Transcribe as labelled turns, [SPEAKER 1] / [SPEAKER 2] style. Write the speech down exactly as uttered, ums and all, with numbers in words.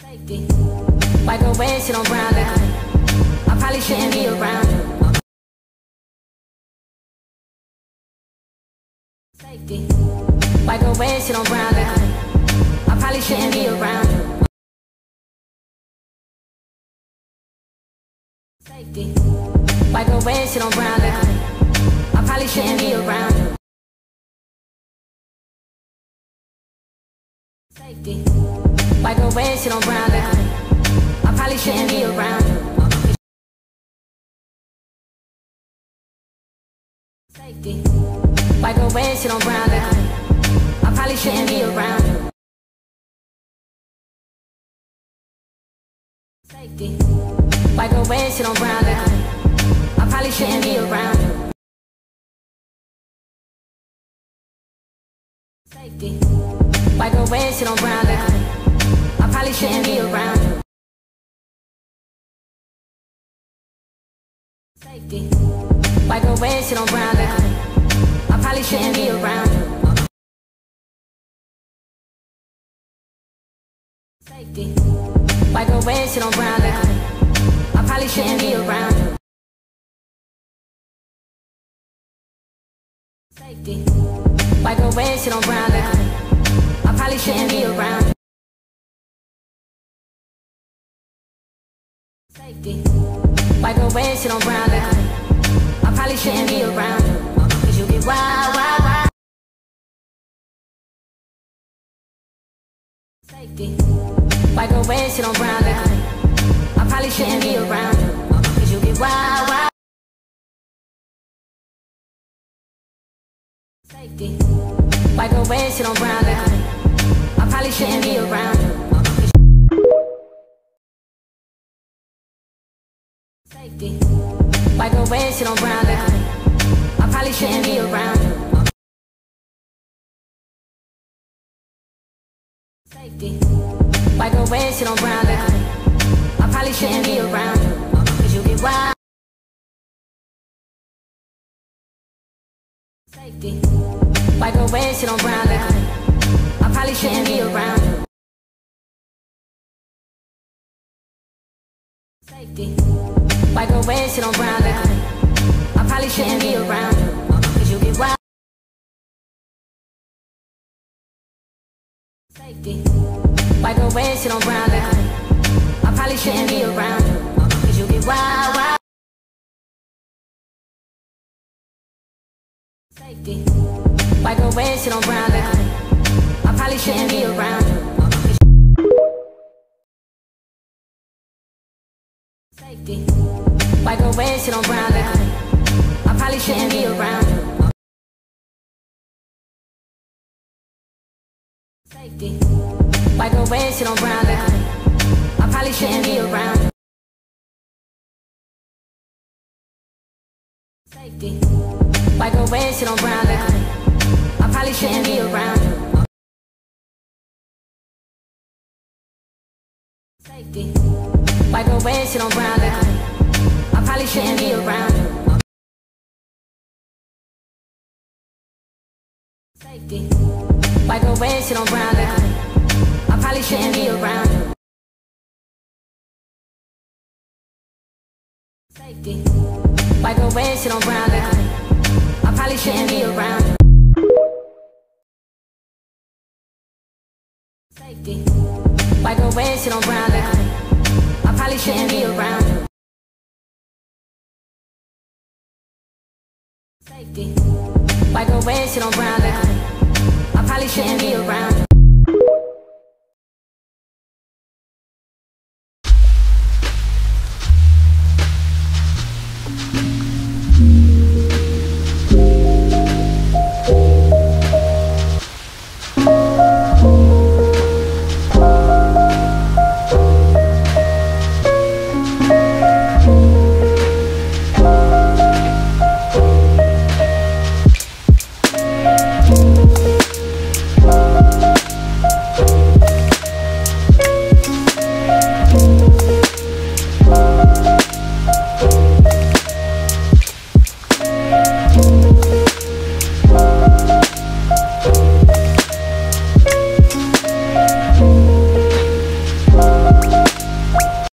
[SPEAKER 1] Safety. Wipe away, sit on brown liquor. I probably shouldn't be around you. Safety. Wipe away, sit on brown liquor. I probably shouldn't be around you. Safety. Wipe away, sit on brown liquor. I probably shouldn't be around you. Safety. Wipe away, sit on brown liquor. I probably shouldn't be around you. Safety. Wipe away, sit on brown liquor. I probably shouldn't be around you. Safety. Wipe away, sit on brown liquor. I probably shouldn't be around you. Safety. Wipe away, sit on brown liquor. I probably shouldn't be around you. Safety. Wipe away, sit on brown liquor. I probably shouldn't be around you. Safety. Wipe away, sit on brown liquor. I probably shouldn't be around you. Safety. Wipe away, sit on brown liquor. I probably shouldn't be around you. Safety. Wipe away, sit on brown liquor. I probably shouldn't be around you. Cause you get wild, wild, wild. Safety. Wipe away, sit on brown liquor. I probably shouldn't be around you. Cause you get wild, wild. Safety. Wipe away, sit on brown liquor. I probably shouldn't be around you. Safety. Wipe away, sit on brown liquor. I probably shouldn't be around you. Safety. Wipe away, sit on brown liquor. I probably shouldn't be around you. Cause you get wild. Safety. Wipe away, sit on brown liquor. I probably shouldn't be around you. Safety. Wipe away, sit on brown liquor. I probably shouldn't be around you. Cause you get wild. Safety. Wipe away, sit on brown liquor. I probably shouldn't be around you. Cause you get wild, wild. Safety. Wipe away, sit on brown liquor. I probably shouldn't be around you. Safety. Wipe away, sit on brown liquor. I probably shouldn't be around you. Safety. Wipe away, sit on brown liquor. I probably shouldn't be around you. Safety. Wipe away, sit on brown liquor. I probably shouldn't be around you. Safety. Wipe away, sit on brown liquor. I probably shouldn't be around you. Safety. Wipe away, sit on brown liquor. I probably shouldn't be around you. Safety. Wipe away, sit on brown liquor. I probably shouldn't be around you. Safety. Wipe away, sit on brown liquor. I probably shouldn't be around you. Safety. Wipe away, sit on brown liquor. I probably shouldn't be around you.